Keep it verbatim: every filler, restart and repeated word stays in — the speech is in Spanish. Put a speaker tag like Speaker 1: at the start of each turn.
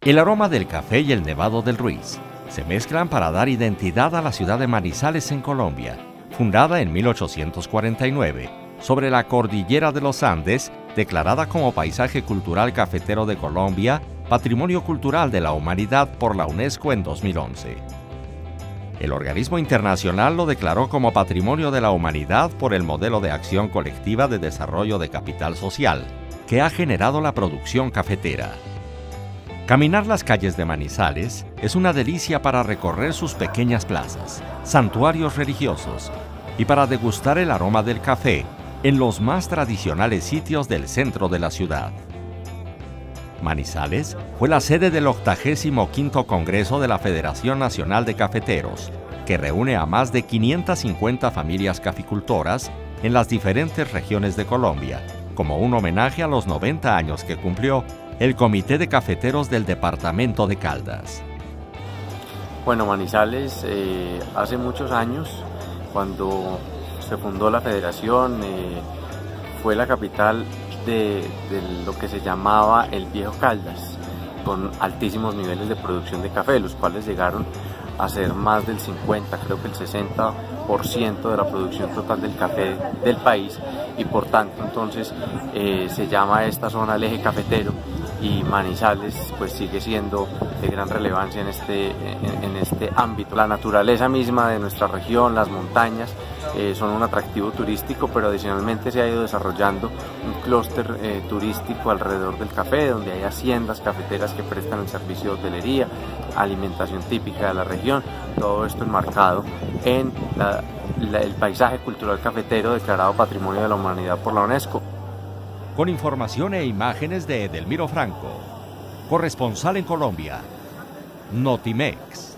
Speaker 1: El aroma del café y el nevado del Ruiz se mezclan para dar identidad a la ciudad de Manizales en Colombia, fundada en mil ochocientos cuarenta y nueve, sobre la cordillera de los Andes, declarada como Paisaje Cultural Cafetero de Colombia, Patrimonio Cultural de la Humanidad por la UNESCO en dos mil once. El organismo internacional lo declaró como Patrimonio de la Humanidad por el modelo de acción colectiva de desarrollo de capital social, que ha generado la producción cafetera. Caminar las calles de Manizales es una delicia para recorrer sus pequeñas plazas, santuarios religiosos y para degustar el aroma del café en los más tradicionales sitios del centro de la ciudad. Manizales fue la sede del octagésimo quinto Congreso de la Federación Nacional de Cafeteros, que reúne a más de quinientas cincuenta familias caficultoras en las diferentes regiones de Colombia, como un homenaje a los noventa años que cumplió el Comité de Cafeteros del Departamento de Caldas.
Speaker 2: Bueno, Manizales eh, hace muchos años, cuando se fundó la federación, eh, fue la capital de, de lo que se llamaba el Viejo Caldas, con altísimos niveles de producción de café, los cuales llegaron a ser más del cincuenta, creo que el sesenta por ciento de la producción total del café del país, y por tanto entonces eh, se llama esta zona el eje cafetero, y Manizales pues sigue siendo de gran relevancia en este, en, en este ámbito. La naturaleza misma de nuestra región, las montañas, eh, son un atractivo turístico, pero adicionalmente se ha ido desarrollando un clúster eh, turístico alrededor del café, donde hay haciendas cafeteras que prestan el servicio de hotelería, alimentación típica de la región, todo esto enmarcado en la, la, el paisaje cultural cafetero declarado Patrimonio de la Humanidad por la UNESCO.
Speaker 1: Con información e imágenes de Edelmiro Franco, corresponsal en Colombia, Notimex.